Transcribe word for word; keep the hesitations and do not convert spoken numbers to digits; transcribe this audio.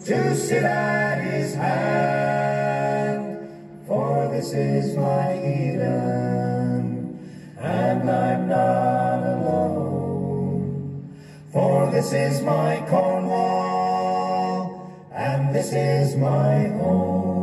to sit at his hand. For this is my Eden, and I'm not alone. For this is my Cornwall, and this is my home.